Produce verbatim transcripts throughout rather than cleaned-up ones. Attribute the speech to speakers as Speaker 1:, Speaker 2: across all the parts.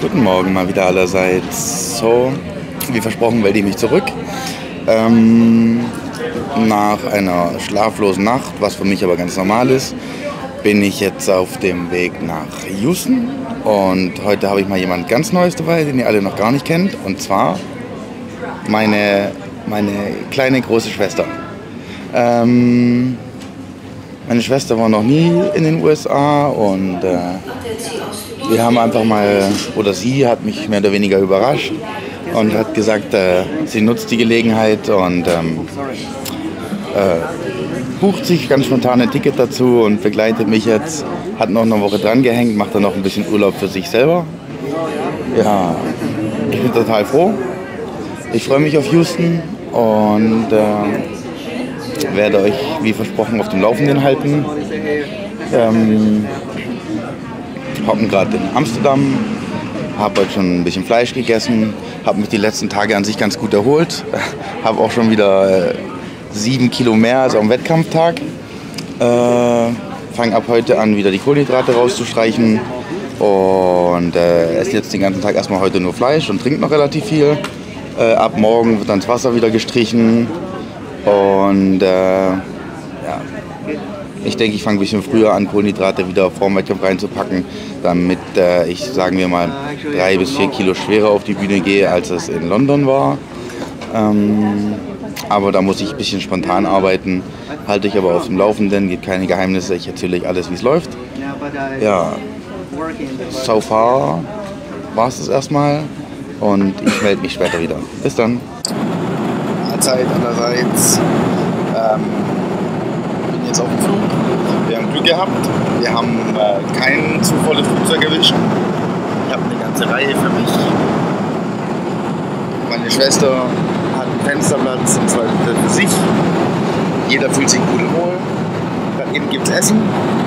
Speaker 1: Guten Morgen mal wieder allerseits. So, wie versprochen melde ich mich zurück. Ähm, nach einer schlaflosen Nacht, was für mich aber ganz normal ist, bin ich jetzt auf dem Weg nach Houston. Und heute habe ich mal jemand ganz Neues dabei, den ihr alle noch gar nicht kennt. Und zwar meine, meine kleine große Schwester. Ähm, meine Schwester war noch nie in den U S A und äh, wir haben einfach mal, oder sie hat mich mehr oder weniger überrascht und hat gesagt, äh, sie nutzt die Gelegenheit und ähm, äh, bucht sich ganz spontan ein Ticket dazu und begleitet mich jetzt. Hat noch eine Woche dran gehängt, macht dann noch ein bisschen Urlaub für sich selber. Ja, ich bin total froh. Ich freue mich auf Houston und äh, werde euch, wie versprochen, auf dem Laufenden halten. Ähm, hocken gerade in Amsterdam, habe heute schon ein bisschen Fleisch gegessen, habe mich die letzten Tage an sich ganz gut erholt, habe auch schon wieder äh, sieben Kilo mehr als am Wettkampftag. Äh, fange ab heute an, wieder die Kohlenhydrate rauszustreichen und äh, esse jetzt den ganzen Tag erstmal heute nur Fleisch und trinke noch relativ viel. Äh, ab morgen wird dann das Wasser wieder gestrichen und äh, ja. Ich denke, ich fange ein bisschen früher an, Kohlenhydrate wieder vor dem Wettkampf reinzupacken, damit äh, ich, sagen wir mal, drei bis vier Kilo schwerer auf die Bühne gehe, als es in London war. Ähm, aber da muss ich ein bisschen spontan arbeiten, halte ich aber auf dem Laufenden, gibt keine Geheimnisse, ich erzähle euch alles, wie es läuft. Ja, so far war es das erstmal und ich melde mich später wieder. Bis dann. Mahlzeit allerseits. Ähm, jetzt auf dem Flug. Wir haben Glück gehabt. Wir haben äh, kein zu volles Flugzeug erwischt. Ich habe eine ganze Reihe für mich. Meine Schwester hat einen Fensterplatz und zwar für sich. Jeder fühlt sich pudelwohl. Daneben gibt es Essen.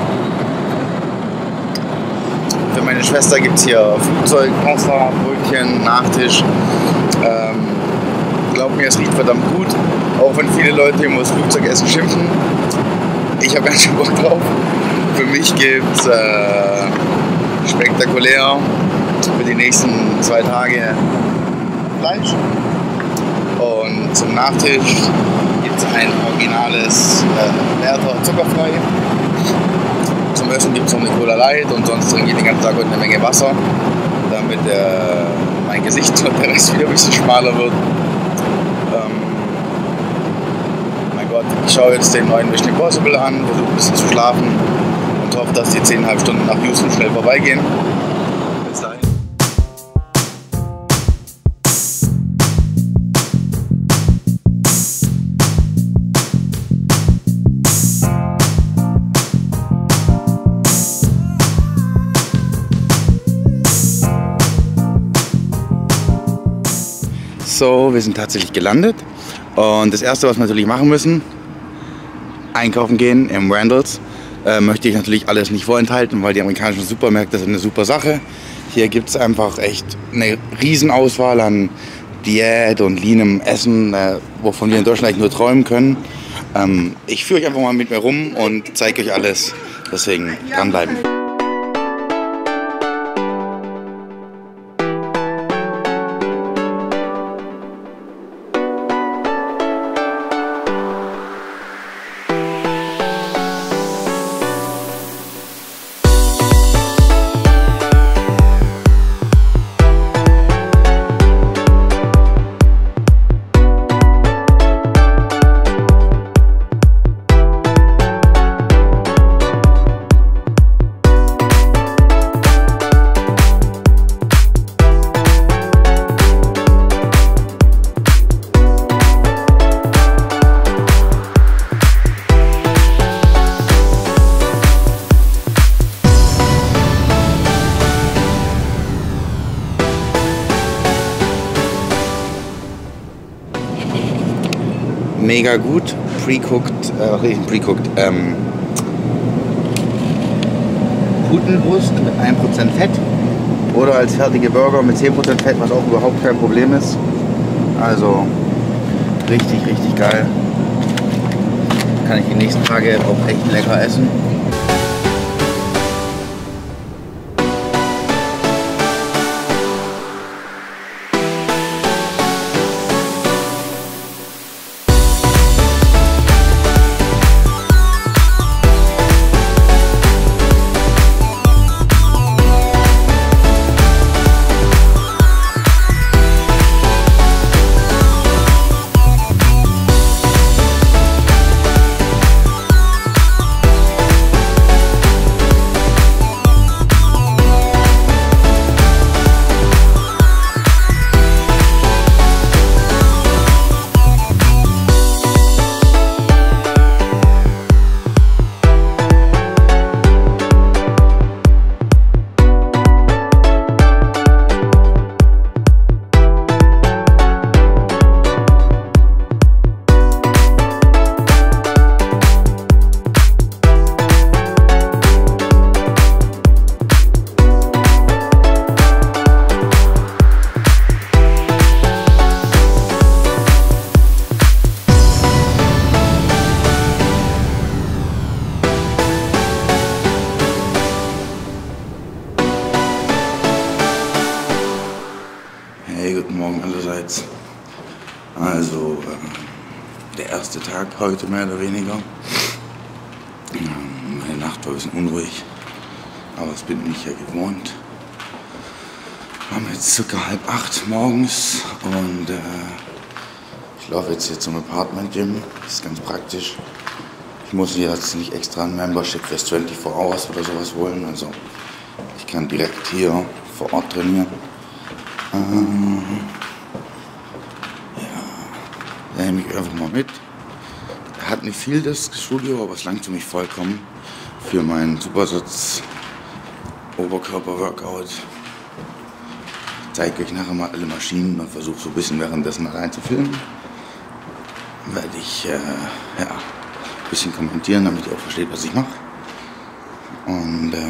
Speaker 1: Für meine Schwester gibt es hier Flugzeug, Pasta, Brötchen, Nachtisch. Ähm, Glaubt mir, es riecht verdammt gut. Auch wenn viele Leute immer das Flugzeugessen schimpfen. Ich habe ganz schön Bock drauf. Für mich gibt es äh, spektakulär für die nächsten zwei Tage Fleisch. Und zum Nachtisch gibt es ein originales äh, Werther zuckerfrei. Zum Essen gibt es noch eine Cola Light und sonst trinke ich den ganzen Tag heute eine Menge Wasser, damit äh, mein Gesicht und der Rest wieder ein bisschen schmaler wird. Ich schaue jetzt den neuen Mission Impossible an, versuche ein bisschen zu schlafen und hoffe, dass die zehn Komma fünf Stunden nach Houston schnell vorbeigehen. Bis dahin. So, wir sind tatsächlich gelandet. Und das Erste, was wir natürlich machen müssen, einkaufen gehen im Randalls. Äh, möchte ich natürlich alles nicht vorenthalten, weil die amerikanischen Supermärkte sind eine super Sache. Hier gibt es einfach echt eine Riesenauswahl an Diät und leanem Essen, äh, wovon wir in Deutschland eigentlich nur träumen können. Ähm, ich führe euch einfach mal mit mir rum und zeige euch alles. Deswegen dranbleiben. Mega gut, pre-cooked, äh, pre-cooked, ähm, Putenbrust mit ein Prozent Fett oder als fertige Burger mit zehn Prozent Fett, was auch überhaupt kein Problem ist. Also richtig, richtig geil. Kann ich die nächsten Tage auch echt lecker essen. Hey, guten Morgen allerseits. Also, äh, der erste Tag heute mehr oder weniger. Ähm, meine Nacht war ein bisschen unruhig, aber das bin ich ja gewohnt. Wir haben jetzt circa halb acht morgens und äh, ich laufe jetzt hier zum Apartment Gym. Das ist ganz praktisch. Ich muss jetzt nicht extra ein Membership fürs vierundzwanzig Hours oder sowas holen. Also ich kann direkt hier vor Ort trainieren. Ähm, ja, nehme ich einfach mal mit. Hat nicht viel das Studio, aber es langt für mich vollkommen für meinen Supersitz Oberkörper-Workout. Ich zeige euch nachher mal alle Maschinen und versuche so ein bisschen währenddessen mal reinzufilmen. Werde ich äh, ja, ein bisschen kommentieren, damit ihr auch versteht, was ich mache. Und äh,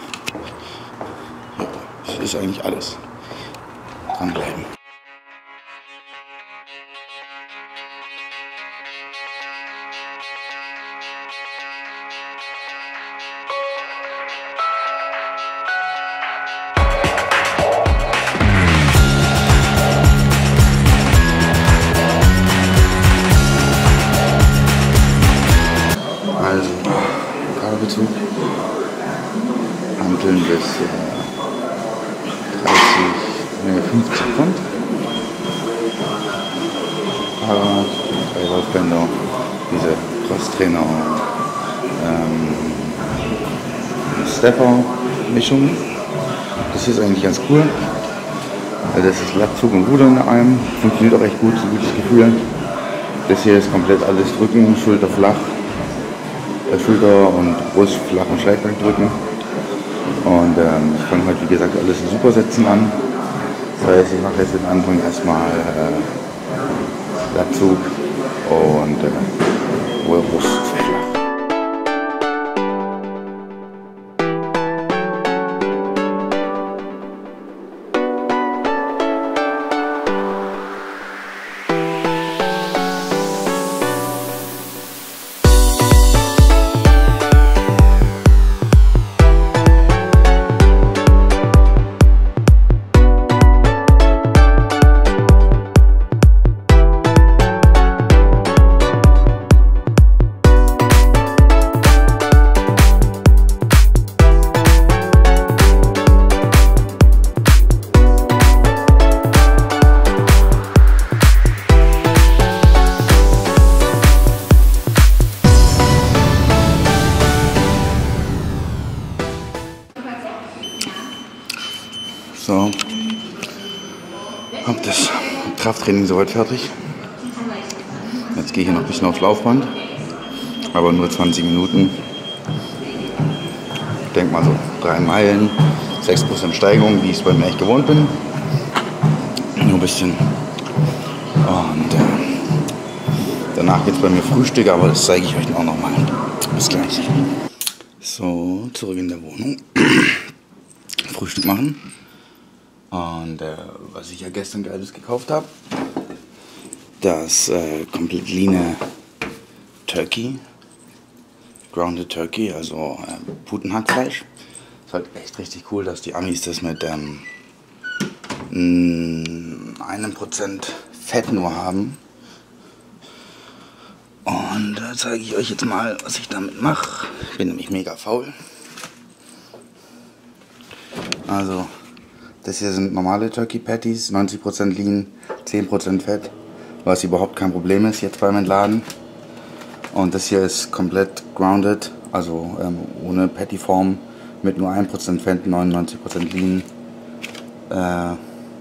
Speaker 1: ja, das ist eigentlich alles. Dranbleiben. Also, Kabelzug, Hanteln bis äh, dreißig, nee, fünfzig Pfund. Fahrrad, drei Laufbänder, diese Crosstrainer und ähm, Stepper-Mischung. Das hier ist eigentlich ganz cool. Also das ist Latzug und Ruder in einem, funktioniert auch echt gut, so ein gutes Gefühl. Das hier ist komplett alles drücken, Schulter flach. Schulter und Brust flach und Schrägbank drücken. Und ähm, ich fange heute, wie gesagt, alles in Supersätzen an. Das heißt, ich mache jetzt den Anfang erstmal äh, Latzug und äh, Brust flach. So, hab das Krafttraining soweit fertig. Jetzt gehe ich hier noch ein bisschen aufs Laufband, aber nur zwanzig Minuten. Ich denke mal so drei Meilen, sechs Prozent Steigerung, wie ich es bei mir echt gewohnt bin. Nur ein bisschen. Und äh, danach geht es bei mir Frühstück, aber das zeige ich euch auch noch mal. Bis gleich. So, zurück in der Wohnung. Frühstück machen. Und äh, was ich ja gestern Geiles gekauft habe, das äh, komplett leane Turkey, Grounded Turkey, also äh, Putenhackfleisch. Ist halt echt richtig cool, dass die Amis das mit ähm, einem Prozent Fett nur haben. Und da zeige ich euch jetzt mal, was ich damit mache. Ich bin nämlich mega faul. Also, das hier sind normale Turkey Patties, neunzig Prozent Lean, zehn Prozent Fett, was überhaupt kein Problem ist jetzt beim Entladen. Und das hier ist komplett grounded, also ähm, ohne Patty-Form, mit nur ein Prozent Fett, neunundneunzig Prozent Lean. Äh,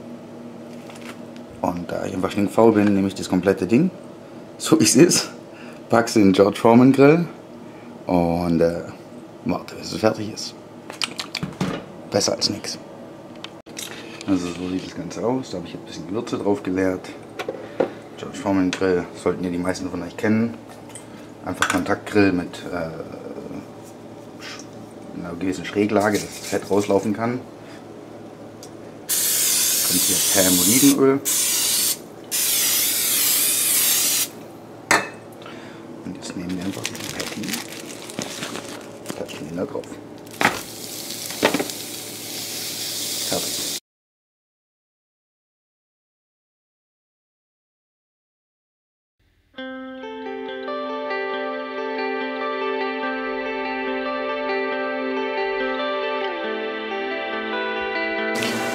Speaker 1: und da ich einfach stinkfaul bin, nehme ich das komplette Ding, so wie es ist, packe es in den George Foreman Grill und äh, warte, bis es fertig ist. Besser als nichts. Also so sieht das Ganze aus, da habe ich ein bisschen Gewürze drauf geleert. George Foreman Grill sollten ja die meisten von euch kennen. Einfach Kontaktgrill mit äh, einer gewissen Schräglage, dass das Fett rauslaufen kann. Kommt hier Palm Olivenöl. Und jetzt nehmen wir einfach diesen Patty, klatschen ihn da drauf. Fertig.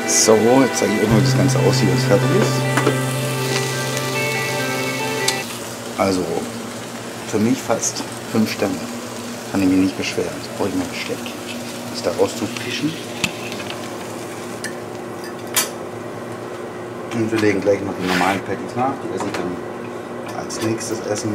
Speaker 1: So, jetzt zeige ich euch mal, wie das Ganze aussieht, wenn es fertig ist. Also, für mich fast fünf Sterne. Kann ich mich nicht beschweren. Jetzt brauche ich mal Besteck. Das da rauszufischen. Und wir legen gleich noch die normalen Patties nach. Die esse ich dann als nächstes essen.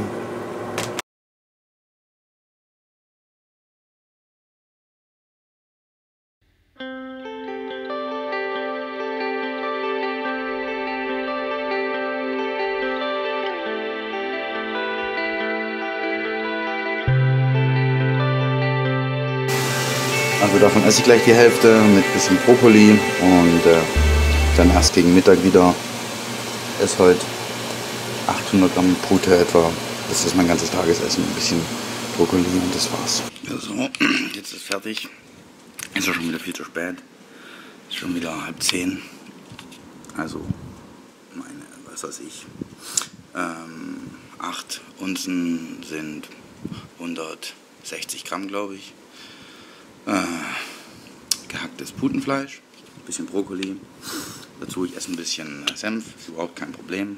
Speaker 1: Also davon esse ich gleich die Hälfte mit ein bisschen Brokkoli und äh, dann erst gegen Mittag wieder. Esse heute achthundert Gramm Pute etwa. Das ist mein ganzes Tagesessen. Ein bisschen Brokkoli und das war's. Also, jetzt ist fertig. Ist ja schon wieder viel zu spät. Ist schon wieder halb zehn. Also, meine, was weiß ich. Ähm, acht Unzen sind hundertsechzig Gramm, glaube ich. Äh, gehacktes Putenfleisch, ein bisschen Brokkoli, dazu ich esse ein bisschen Senf, ist überhaupt kein Problem.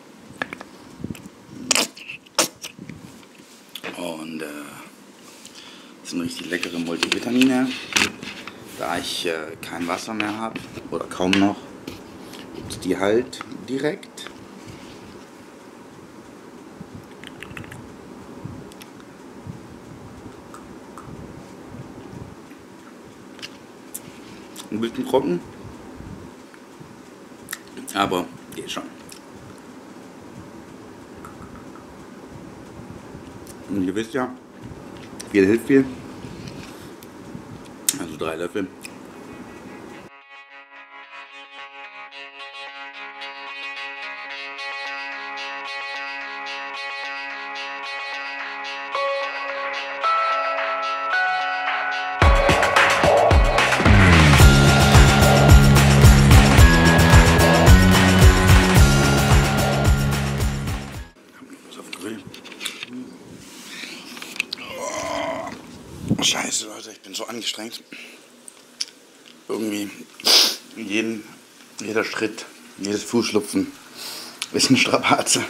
Speaker 1: Und äh, das sind richtig leckere Multivitamine. Da ich äh, kein Wasser mehr habe oder kaum noch, gibt es die halt direkt. Ein bisschen trocken, aber geht schon. Und ihr wisst ja, viel hilft viel. Also drei Löffel. Scheiße, Leute, ich bin so angestrengt. Irgendwie jeden, jeder Schritt, jedes Fußschlupfen ist ein Strapaze.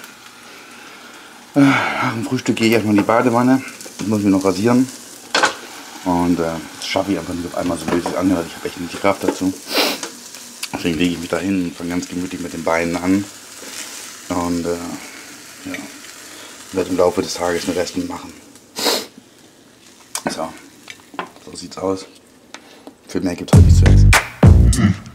Speaker 1: Nach dem Frühstück gehe ich erstmal in die Badewanne. Ich muss mich noch rasieren. Und äh, das schaffe ich einfach nicht auf einmal, so blöd es anhört. Ich habe echt nicht die Kraft dazu. Deswegen lege ich mich da hin und fange ganz gemütlich mit den Beinen an. Und äh, ja, werde im Laufe des Tages den Rest machen. So, so sieht's aus. Viel mehr gibt es heute nicht zu essen.